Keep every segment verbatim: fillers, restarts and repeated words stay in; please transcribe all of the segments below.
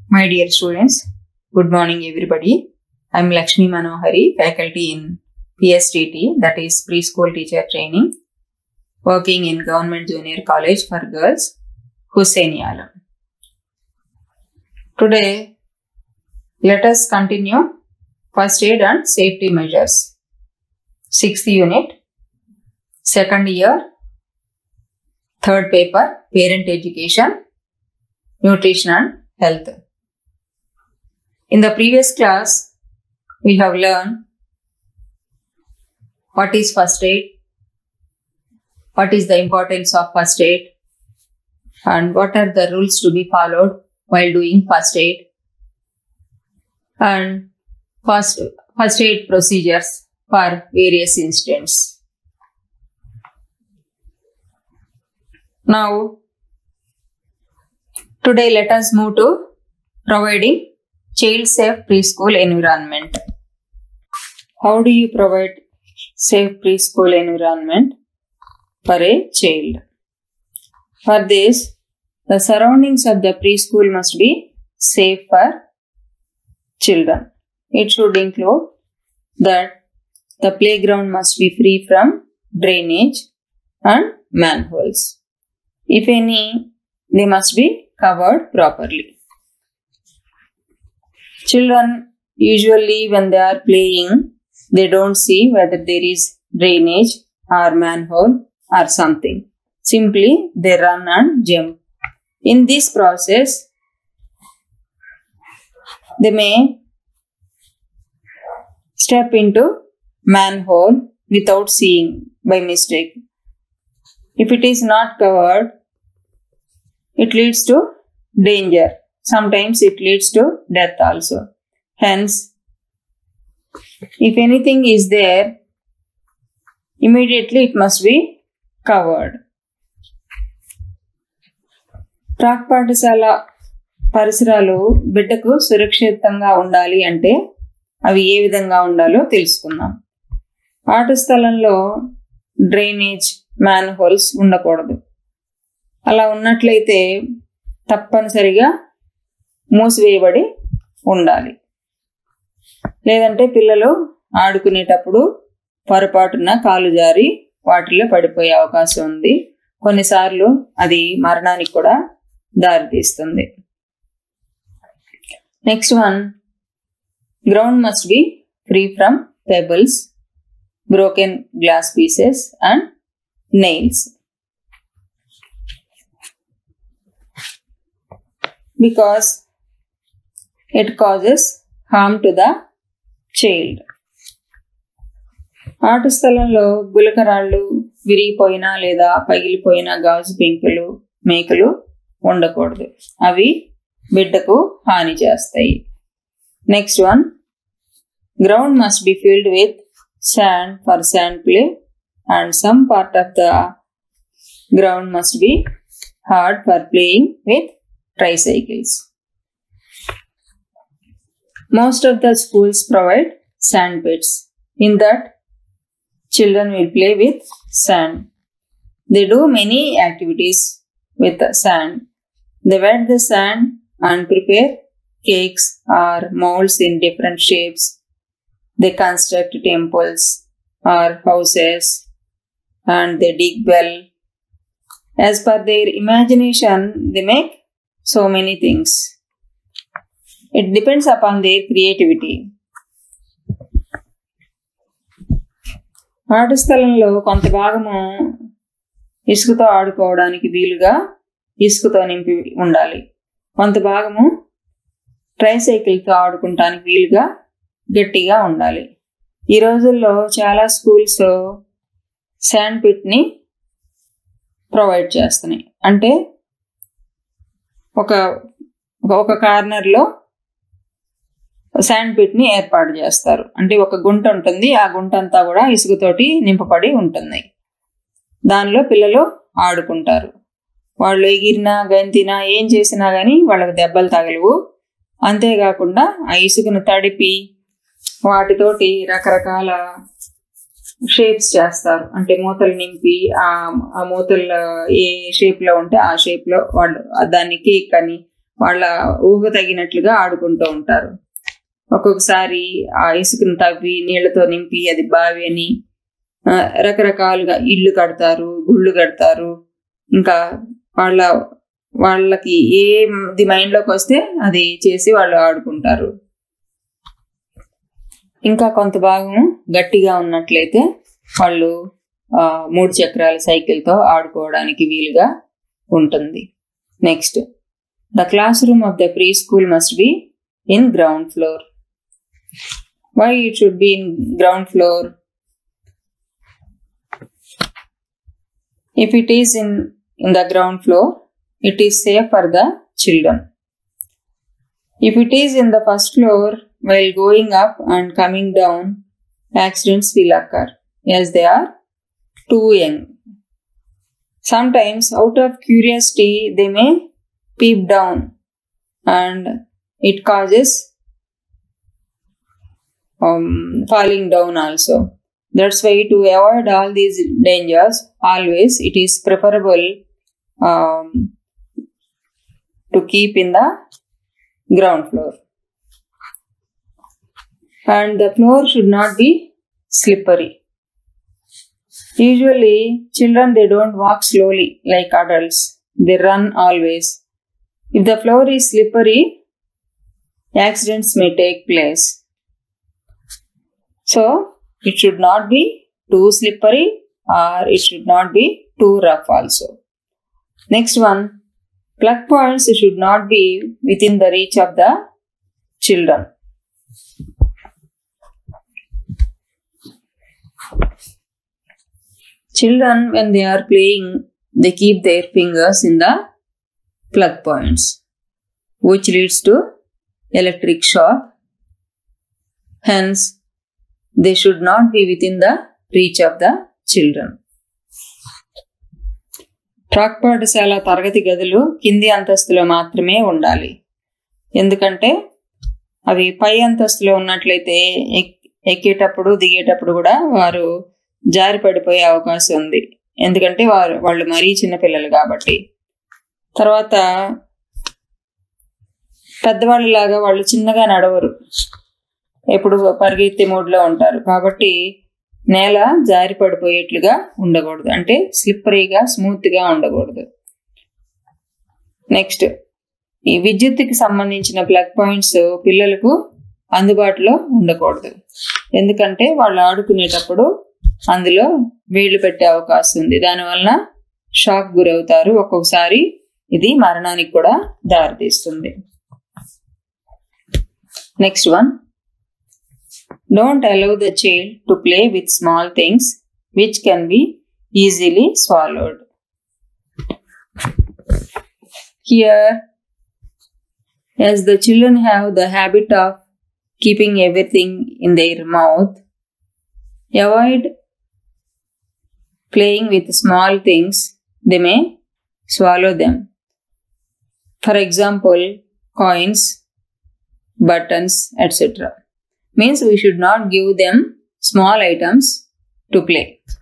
My dear students, good morning everybody. I am Lakshmi Manohari, faculty in P S T T, that is Preschool Teacher Training, working in Government Junior College for Girls, Hussainialam. Today, let us continue First Aid and Safety Measures, sixth Unit, second year, third paper, Parent Education, Nutrition and Health. In the previous class, we have learned what is first aid, what is the importance of first aid, and what are the rules to be followed while doing first aid, and first, first aid procedures for various incidents. Now, today let us move to providing child-safe preschool environment. How do you provide safe preschool environment for a child? For this, the surroundings of the preschool must be safe for children. It should include that the playground must be free from drainage and manholes. If any, they must be covered properly. Children usually when they are playing, they don't see whether there is drainage or manhole or something. Simply they run and jump. In this process, they may step into manhole without seeing by mistake. If it is not covered, it leads to danger. Sometimes it leads to death also. Hence, if anything is there, immediately it must be covered. ప్రాక్ పాఠశాల పరిసరాలు బిడ్డకు సురక్షితంగా ఉండాలి అంటే అవి ఏ విధంగా ఉండాలో తెలుసుకుందాం. ఆట స్థలంలో డ్రైనేజ్, మ్యాన్హోల్స్ ఉండకూడదు. అలా ఉన్నట్లయితే తప్పనిసరిగా మూసివేయబడి ఉండాలి. లేదంటే పిల్లలు ఆడుకునేటప్పుడు పొరపాటున కాలు జారి వాటిలో పడిపోయే అవకాశం ఉంది. కొన్నిసార్లు అది మరణానికి కూడా దారితీస్తుంది. Next one, ground must be free from pebbles, broken glass pieces and nails. Because it causes harm to the child. ఆట స్థలంలో గులకరాళ్ళు, విరిగిపోయిన లేదా పగిలిపోయిన గాజు పెంకులు, మేకులు ఉండకూడదు. అవి బిడ్డకు హాని చేస్తాయి. Next one, ground must be filled with sand for sand play and some part of the ground must be hard for playing with tricycles. Most of the schools provide sand pits. In that, children will play with sand. They do many activities with the sand. They wet the sand and prepare cakes or molds in different shapes. They construct temples or houses and they dig well. As per their imagination, they make so many things. It depends upon their creativity. ఆట స్థలంలో కొంత భాగము ఇసుకతో ఆడుకోవడానికి వీలుగా ఇసుకతో నింపి ఉండాలి. కొంత భాగము ట్రైసైకిల్తో ఆడుకోవడానికి వీలుగా గట్టిగా ఉండాలి. ఈ రోజుల్లో చాలా స్కూల్స్ శాండ్ పిట్ని ప్రొవైడ్ చేస్తున్నాయి. అంటే ఒక ఒక కార్నర్లో శాండ్ పిట్ని ఏర్పాటు చేస్తారు. అంటే ఒక గుంట ఉంటుంది, ఆ గుంట అంతా కూడా ఇసుకతోటి నింపబడి ఉంటుంది. దానిలో పిల్లలు ఆడుకుంటారు. వాళ్ళు ఎగిరినా గంతినా ఏం చేసినా కానీ వాళ్ళకి దెబ్బలు తగలవు. అంతేకాకుండా ఆ ఇసుకను తడిపి వాటితోటి రకరకాల షేప్స్ చేస్తారు. అంటే మూతలు నింపి ఆ మూతలు ఏ షేప్లో ఉంటే ఆ షేప్లో వాళ్ళు దాన్ని కేక్ అని వాళ్ళ ఊహ తగినట్లుగా ఆడుకుంటూ ఉంటారు. ఒక్కొక్కసారి ఆ ఇసుకను తవ్వి నీళ్లతో నింపి అది బావి అని రకరకాలుగా ఇల్లు కడతారు, గుళ్ళు కడతారు. ఇంకా వాళ్ళ వాళ్ళకి ఏది మైండ్లోకి వస్తే అది చేసి వాళ్ళు ఆడుకుంటారు. ఇంకా కొంత భాగం గట్టిగా ఉన్నట్లయితే వాళ్ళు మూడు చక్రాల సైకిల్తో ఆడుకోవడానికి వీలుగా ఉంటుంది. Next, the class room of the pre school must be in ground floor. Why it should be in ground floor? If it is in, in the ground floor, it is safe for the children. If it is in the first floor, while going up and coming down, accidents will occur as they are too young. Sometimes, out of curiosity, they may peep down and it causes um, falling down also. That's why to avoid all these dangers, always it is preferable um, to keep in the ground floor. And the floor should not be slippery. Usually, children, they don't walk slowly like adults. They run always. If the floor is slippery, accidents may take place. So, it should not be too slippery or it should not be too rough also. Next one, plug points should not be within the reach of the children. Children, when they are playing, they keep their fingers in the plug points, which leads to electric shock. Hence, they should not be within the reach of the children. ప్రాక్ పాఠశాల తరగతి గదులు కింది అంతస్తులో మాత్రమే ఉండాలి. ఎందుకంటే అవి పై అంతస్తులో ఉన్నట్లయితే ఎక్కేటప్పుడు దిగేటప్పుడు కూడా వారు జారి పడిపోయే అవకాశం ఉంది. ఎందుకంటే వారు వాళ్ళు మరీ చిన్నపిల్లలు కాబట్టి. తర్వాత పెద్దవాళ్ళలాగా వాళ్ళు చిన్నగా నడవరు, ఎప్పుడు పరిగెత్తే మూడ్లో ఉంటారు. కాబట్టి నేల జారి పడిపోయేట్లుగా ఉండకూడదు, అంటే స్లిప్పరీగా స్మూత్గా ఉండకూడదు. నెక్స్ట్, ఈ విద్యుత్తుకి సంబంధించిన ప్లగ్ పాయింట్స్ పిల్లలకు అందుబాటులో ఉండకూడదు. ఎందుకంటే వాళ్ళు ఆడుకునేటప్పుడు అందులో వేళ్లు పెట్టే అవకాశం ఉంది. దానివల్ల షాక్ గురవుతారు. ఒక్కొక్కసారి ఇది మరణానికి కూడా దారితీస్తుంది. Next one, don't allow the child to play with small things which can be easily swallowed. Here, as the children have the habit of keeping everything in their mouth, avoid playing with small things. They may swallow them. For example, coins, buttons, et cetera. Means we should not give them small items to play.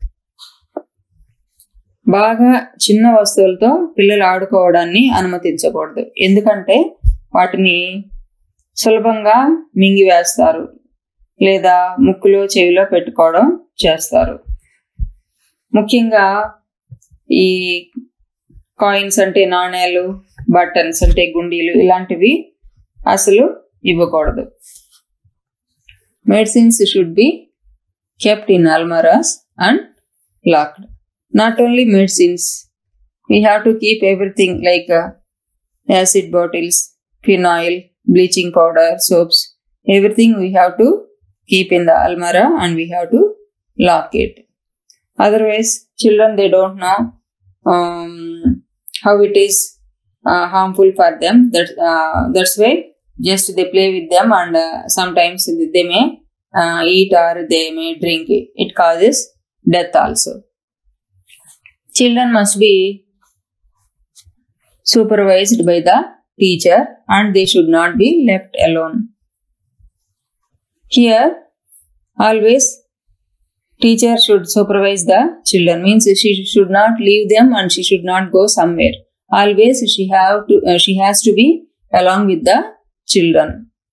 బాగా చిన్న వస్తువులతో పిల్లలు ఆడుకోవడాన్ని అనుమతించకూడదు. ఎందుకంటే వాటిని సులభంగా మింగివేస్తారు లేదా ముక్కులో చెవిలో పెట్టుకోవడం చేస్తారు. ముఖ్యంగా ఈ కాయిన్స్ అంటే నాణేలు, బటన్స్ అంటే గుండీలు, ఇలాంటివి అసలు ఇవ్వకూడదు. Medicines should be kept in almirahs and locked. Not only medicines, we have to keep everything like uh, acid bottles, phenyl, bleaching powder, soaps, everything we have to keep in the almirah and we have to lock it. Otherwise, children, they don't know um, how it is uh, harmful for them. That, uh, that's why just they play with them and uh, sometimes they may uh, eat or they may drink it. It causes death also. Children must be supervised by the teacher and they should not be left alone. Here, always teacher should supervise the children. Means she should not leave them and she should not go somewhere. Always she have to uh, she has to be along with the children.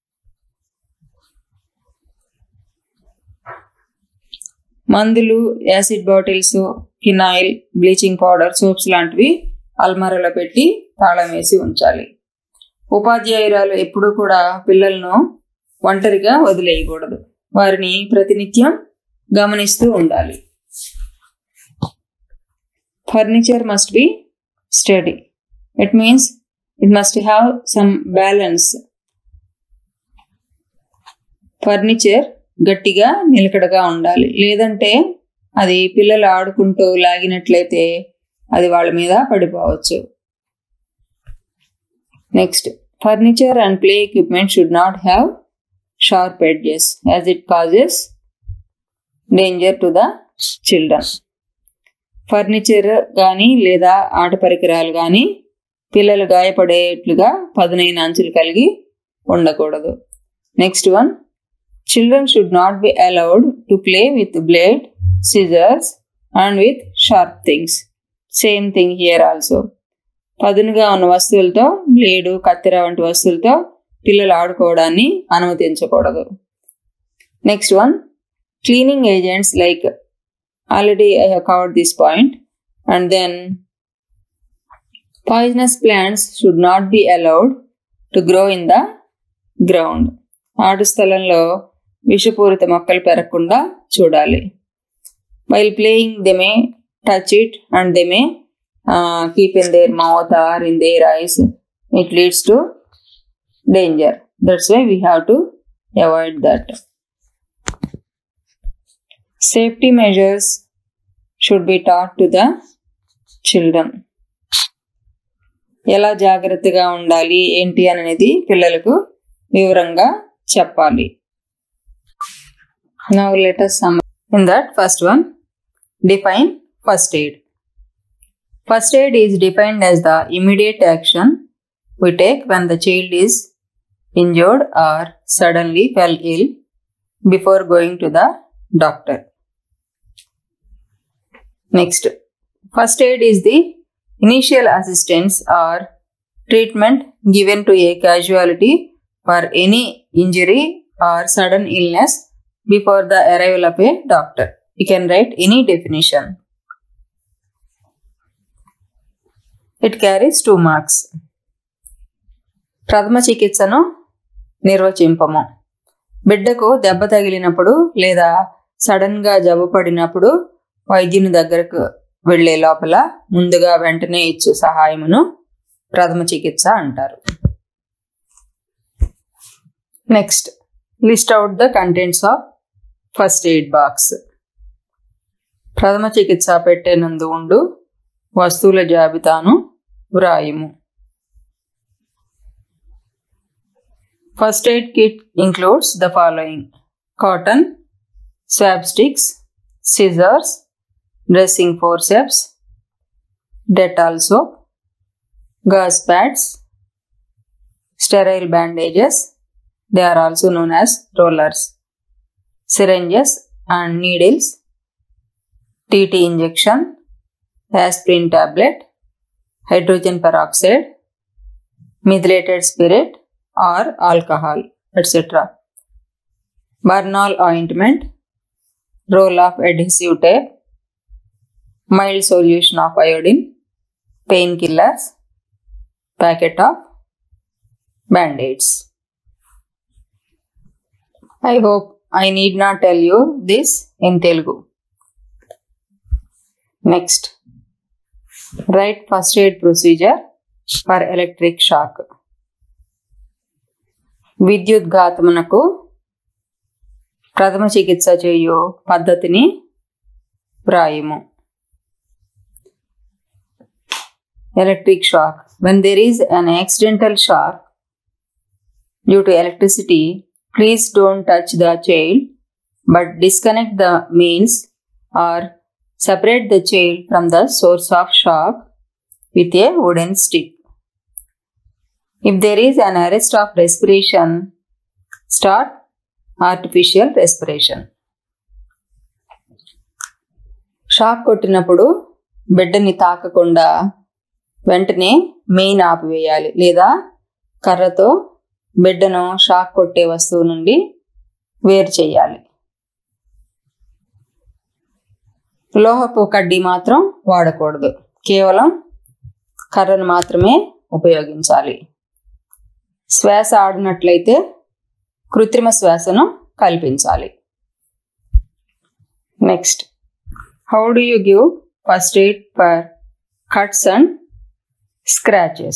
మందులు, acid bottles, phenyl, bleaching powder, soaps లాంటివి అల్మారాలో పెట్టి తాళం వేసి ఉంచాలి. ఉపాధ్యాయురాలు ఎప్పుడూ కూడా పిల్లలను ఒంటరిగా వదిలేయకూడదు. వారిని ప్రతినిత్యం గమనిస్తూ ఉండాలి. Furniture must be sturdy. It means it must have some balance. Furniture గట్టిగా నిలకడగా ఉండాలి. లేదంటే అది పిల్లలు ఆడుకుంటూ లాగినట్లయితే అది వాళ్ళ మీద పడిపోవచ్చు. Next, furniture and play equipment should not have sharp edges as it causes danger to the children. Furniture కానీ లేదా ఆట పరికరాలు కానీ పిల్లలు గాయపడేట్లుగా పదునైన అంచులు కలిగి ఉండకూడదు. Next one, children should not be allowed to play with blade, scissors and with sharp things. Same thing here also. పదునుగా ఉన్న వస్తువులతో, బ్లేడు, కత్తెర వంటి వస్తువులతో పిల్లలు ఆడుకోవడాన్ని అనుమతించకూడదు. Next one, cleaning agents like, already I have covered this point. And then poisonous plants should not be allowed to grow in the ground. ఆడు స్థలంలో విషపూరిత మొక్కలు పెరగకుండా చూడాలి. While playing they may touch it and they may keep in their mouth or in their eyes. It leads to danger. That's why we have to avoid that. Safety measures should be taught to the children. ఎలా జాగ్రత్తగా ఉండాలి ఏంటి అనేది పిల్లలకు వివరంగా చెప్పాలి. Now let us sum up. In that, first one, define first aid. First aid is defined as the immediate action we take when the child is injured or suddenly fell ill before going to the doctor. Next, first aid is the initial assistance or treatment given to a casualty for any injury or sudden illness before the arrival of a doctor. You can write any definition. It carries two marks. ప్రథమ చికిత్సను నిర్వచింపము. బిడ్డకు దెబ్బ తగిలినప్పుడు లేదా సడన్గా జబ్బు పడినప్పుడు వైద్యుని దగ్గరకు వెళ్లే లోపల ముందుగా వెంటనే ఇచ్చు సహాయమును ప్రథమ చికిత్స అంటారు. Next, list out the contents of first aid box. ప్రథమ చికిత్స పెట్టేనందు ఉండు వస్తువుల జాబితాను వ్రాయుము. First aid kit includes the following: cotton, swab sticks, scissors, dressing forceps, Dettol soap, gauze pads, sterile bandages, they are also known as rollers, syringes and needles, T T injection, aspirin tablet, hydrogen peroxide, methylated spirit or alcohol, et cetera. Bernal ointment, roll of adhesive tape, mild solution of iodine, painkillers, packet of band-aids. I hope I need not tell you this in Telugu. Next, write first aid procedure for electric shock. విద్యుద్ఘాతమునకు ప్రథమ చికిత్స చేయు పద్ధతిని వ్రాయుము. Electric shock. When there is an accidental shock due to electricity, please don't touch the child but disconnect the mains or separate the child from the source of shock with a wooden stick. If there is an arrest of respiration, start artificial respiration. Shock కొట్టినప్పుడు బిడ్డని తాకకుండా వెంటనే main ఆపివేయాలి లేదా కర్రతో బిడ్డను shock కొట్టే వస్తువు నుండి వేరు చేయాలి. లోహపు కడ్డీ మాత్రం వాడకూడదు. కేవలం కర్రను మాత్రమే ఉపయోగించాలి. శ్వాస ఆడినట్లయితే కృత్రిమ శ్వాసను కల్పించాలి. Next, how do you give first aid for cuts and scratches?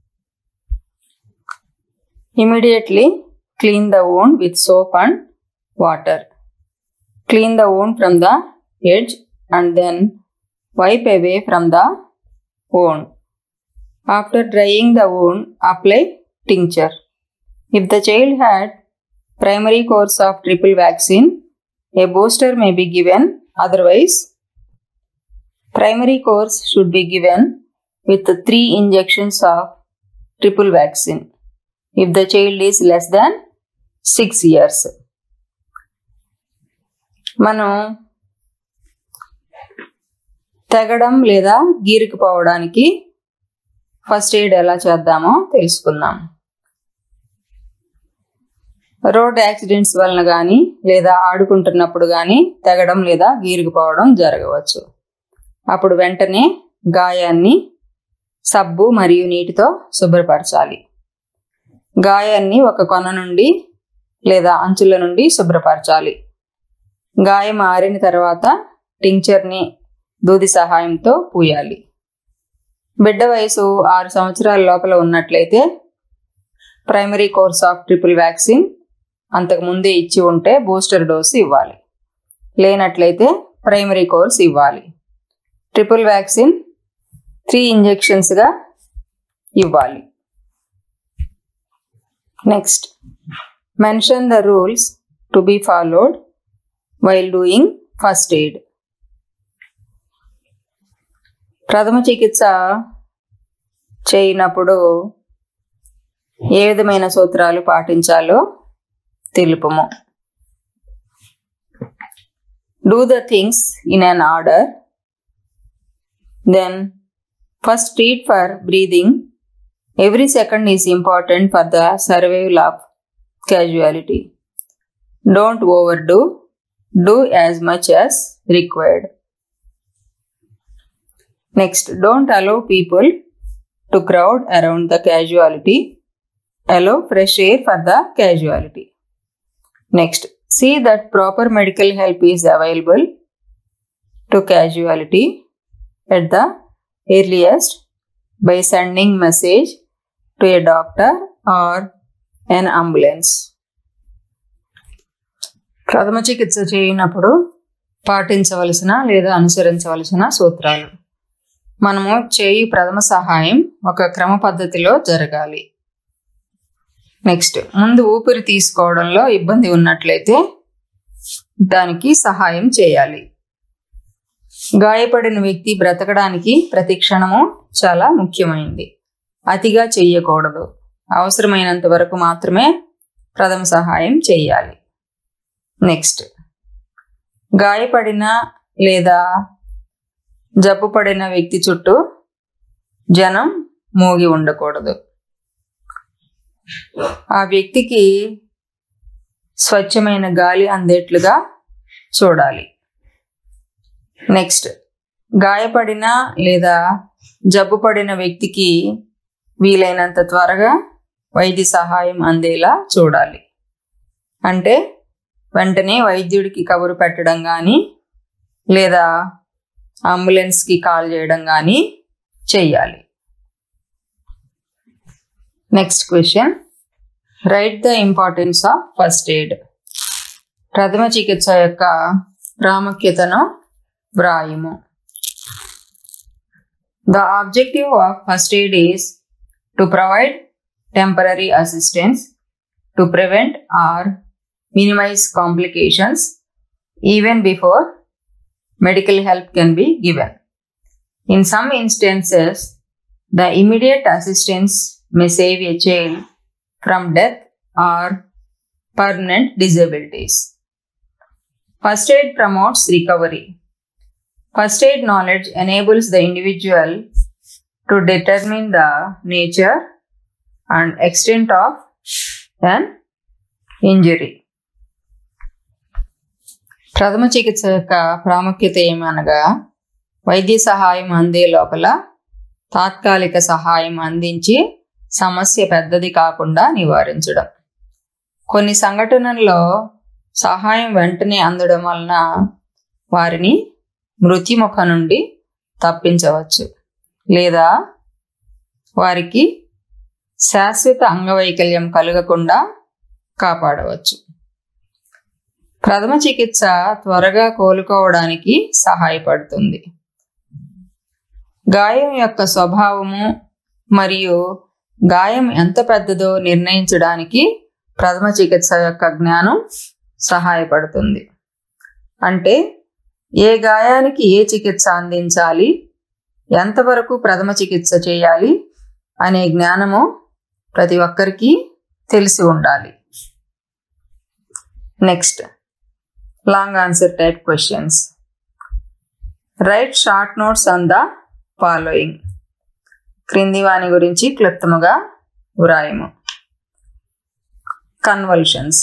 Immediately clean the wound with soap and water. Clean the wound from the edge and then wipe away from the wound. After drying the wound, apply tincture. If the child had primary course of triple vaccine, a booster may be given. Otherwise, primary course should be given with three injections of triple vaccine if the child is less than six years. మనం తెగడం లేదా గీరుకుపోవడానికి first aid ఎలా చేద్దామో తెలుసుకుందాం. Road accidents వలన కానీ లేదా ఆడుకుంటున్నప్పుడు కానీ తెగడం లేదా గీరుకుపోవడం జరగవచ్చు. అప్పుడు వెంటనే గాయాన్ని సబ్బు మరియు నీటితో శుభ్రపరచాలి. గాయాన్ని ఒక కొన నుండి లేదా అంచుల నుండి శుభ్రపరచాలి. గాయం ఆరిన తర్వాత టింక్చర్ని దూది సహాయంతో పూయాలి. బిడ్డ వయసు ఆరు సంవత్సరాల లోపల ఉన్నట్లయితే primary course of triple vaccine అంతకు ముందే ఇచ్చి ఉంటే బూస్టర్ డోసు ఇవ్వాలి. లేనట్లయితే ప్రైమరీ కోర్స్ ఇవ్వాలి. ట్రిపుల్ వ్యాక్సిన్ త్రీ ఇంజెక్షన్స్గా ఇవ్వాలి. Next, mention the rules to be followed while doing first aid. ప్రథమ చికిత్స చేయనప్పుడు ఏ విధమైన సూత్రాలు పాటించాలో తెలుపుము. Do the things in an order. Then first treat for breathing. Every second is important for the survival of casualty. Don't overdo. Do as much as required. Next, don't allow people to crowd around the casualty. Allow fresh air for the casualty. Next, see that proper medical help is available to casualty at the earliest by sending message to a doctor or an ambulance. ప్రథమ చికిత్స చేయనప్పుడు పాటించవలసిన లేదా అనుసరించవలసిన సూత్రాలు. మనము చేయి ప్రథమ సహాయం ఒక క్రమ పద్ధతిలో జరగాలి. నెక్స్ట్, ముందు ఊపిరి తీసుకోవడంలో ఇబ్బంది ఉన్నట్లయితే దానికి సహాయం చేయాలి. గాయపడిన వ్యక్తి బ్రతకడానికి ప్రతి క్షణము చాలా ముఖ్యమైనది. అతిగా చెయ్యకూడదు. అవసరమైనంత వరకు మాత్రమే ప్రథమ సహాయం చేయాలి. నెక్స్ట్, గాయపడిన లేదా జబ్బు పడిన వ్యక్తి చుట్టూ జనం మోగి ఉండకూడదు. ఆ వ్యక్తికి స్వచ్ఛమైన గాలి అందేట్లుగా చూడాలి. నెక్స్ట్, గాయపడిన లేదా జబ్బు పడిన వ్యక్తికి వీలైనంత త్వరగా వైద్య సహాయం అందేలా చూడాలి. అంటే వెంటనే వైద్యుడికి కబురు పెట్టడం కానీ లేదా అంబులెన్స్కి కాల్ చేయడం కానీ చెయ్యాలి. Next question, write the importance of first aid. ప్రథమ చికిత్స యొక్క ప్రాముఖ్యతను వ్రాయుము. The objective of first aid is to provide temporary assistance to prevent or minimize complications even before medical help can be given. In some instances, the immediate assistance may save a child from death or permanent disabilities. First aid promotes recovery. First aid knowledge enables the individual to determine the nature and extent of an injury. ప్రథమ చికిత్స యొక్క ప్రాముఖ్యత ఏమనగా వైద్య సహాయం అందే లోపల తాత్కాలిక సహాయం అందించి సమస్య పెద్దది కాకుండా నివారించడం. కొన్ని సంఘటనల్లో సహాయం వెంటనే అందడం వలన వారిని మృత్యుముఖ నుండి తప్పించవచ్చు లేదా వారికి శాశ్వత అంగవైకల్యం కలగకుండా కాపాడవచ్చు. ప్రథమ చికిత్స త్వరగా కోలుకోవడానికి సహాయపడుతుంది. గాయం యొక్క స్వభావము మరియు గాయం ఎంత పెద్దదో నిర్ణయించడానికి ప్రథమ చికిత్స యొక్క జ్ఞానం సహాయపడుతుంది. అంటే ఏ గాయానికి ఏ చికిత్స అందించాలి, ఎంతవరకు ప్రథమ చికిత్స చేయాలి అనే జ్ఞానము ప్రతి ఒక్కరికి తెలిసి ఉండాలి. Next long answer type questions. Write short notes on the following. క్రింది వాని గురించి క్లుప్తముగా వ్రాయము. కన్వల్షన్స్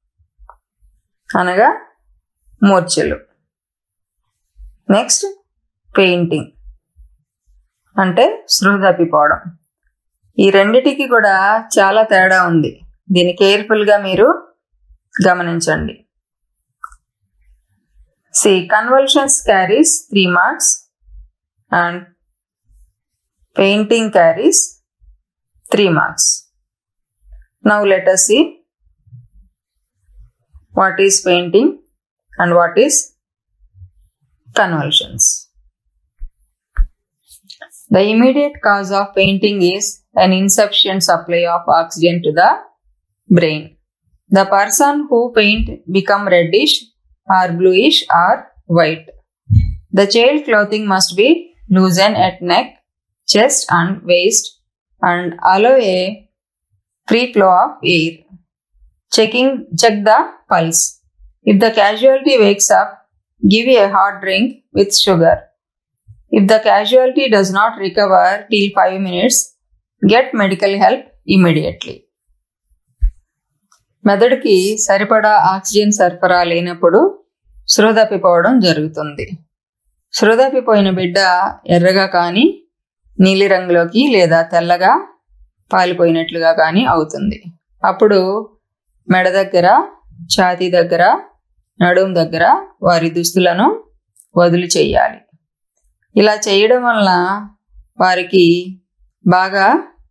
అనగా మూర్ఛలు. నెక్స్ట్ పెయింటింగ్ అంటే స్పృహ తప్పిపోవడం. ఈ రెండిటికి కూడా చాలా తేడా ఉంది. దీన్ని కేర్ఫుల్గా మీరు గమనించండి. See, convulsions carries three marks and painting carries three marks. Now let us see what is painting and what is convulsions. The immediate cause of painting is an insufficient supply of oxygen to the brain. The person who paint become reddish or bluish or white. The child clothing must be loosened at neck, chest and waist and allow a free flow of air. Checking, check the pulse. If the casualty wakes up, give a hot drink with sugar. If the casualty does not recover till five minutes, get medical help immediately. మెదడుకి సరిపడా oxygen సరఫరా లేనప్పుడు స్పృహ తప్పిపోవడం జరుగుతుంది. స్పృహ తప్పిపోయిన బిడ్డ ఎర్రగా కానీ నీలిరంగులోకి లేదా తెల్లగా పాలిపోయినట్లుగా కానీ అవుతుంది. అప్పుడు మెడ దగ్గర, ఛాతీ దగ్గర, నడుం దగ్గర వారి దుస్తులను వదిలి చేయాలి. ఇలా చేయడం వలన వారికి బాగా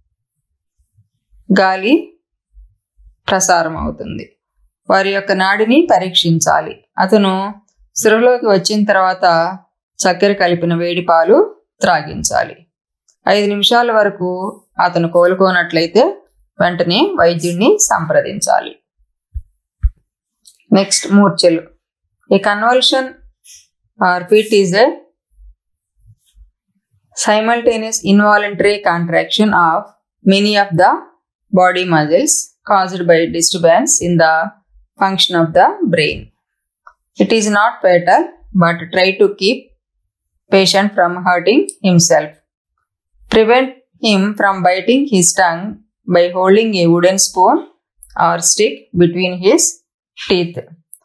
గాలి ప్రసారం అవుతుంది. వారి యొక్క నాడిని పరీక్షించాలి. అతను స్పృహలోకి వచ్చిన తర్వాత చక్కెర కలిపిన వేడి పాలు త్రాగించాలి. ఐదు నిమిషాల వరకు అతను కోలుకోనట్లయితే వెంటనే వైద్యుడిని సంప్రదించాలి. నెక్స్ట్ మూర్ఛలు. A convulsion or fit is a simultaneous involuntary contraction of many of the body muscles caused by disturbance in the function of the brain. It is not fatal, but try to keep patient from hurting himself. Prevent him from biting his tongue by holding a wooden spoon or stick between his teeth.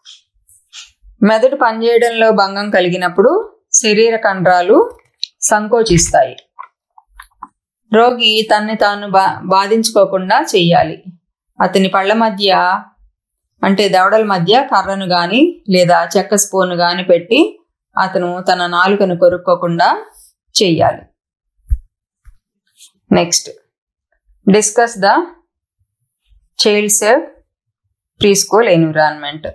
మెదడు పనిచేయడంలో భంగం కలిగినప్పుడు శరీర కండరాలు సంకోచిస్తాయి. రోగి తన్ని తాను బా బాధించుకోకుండా చెయ్యాలి. అతని పళ్ళ మధ్య అంటే దవడల మధ్య కర్రను గాని లేదా చెక్క స్పూన్ గాని పెట్టి అతను తన నాలుకను కొరుక్కోకుండా చెయ్యాలి. Next discuss the child safe pre school environment.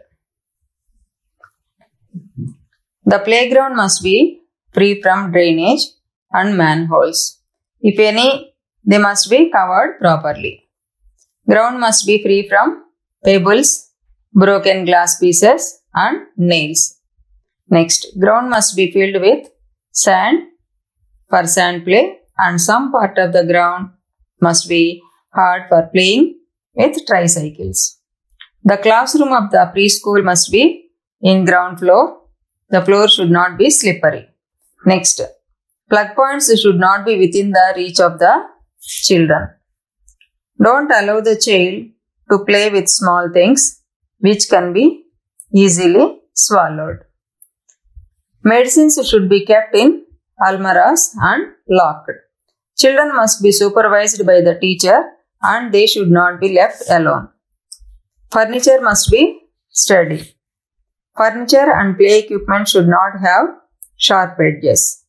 The playground must be free from drainage and manholes. If any, they must be covered properly. Ground must be free from pebbles, broken glass pieces and nails. Next, ground must be filled with sand for sand play and some part of the ground must be hard for playing with tricycles. The classroom of the preschool must be in ground floor. The floor should not be slippery. Next, plug points should not be within the reach of the children. Don't allow the child to play with small things which can be easily swallowed. Medicines should be kept in almirahs and locked. Children must be supervised by the teacher and they should not be left alone. Furniture must be steady. Furniture and play equipment should not have sharp edges.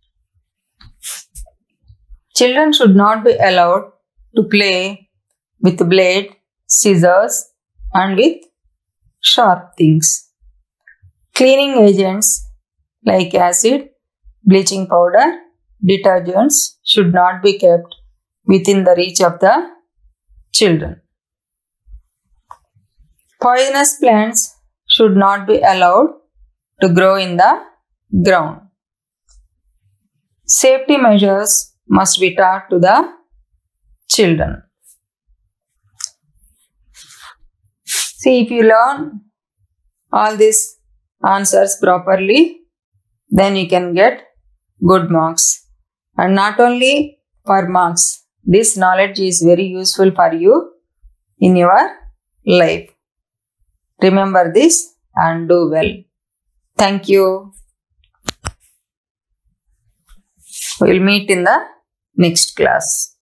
Children should not be allowed to play with blade, scissors and with sharp things. Cleaning agents like acid, bleaching powder, detergents should not be kept within the reach of the children. Poisonous plants should not be allowed to grow in the ground. Safety measures must be taught to the children. See, if you learn all these answers properly, then you can get good marks. And not only for marks, this knowledge is very useful for you in your life. Remember this and do well. Thank you. We will meet in the next class.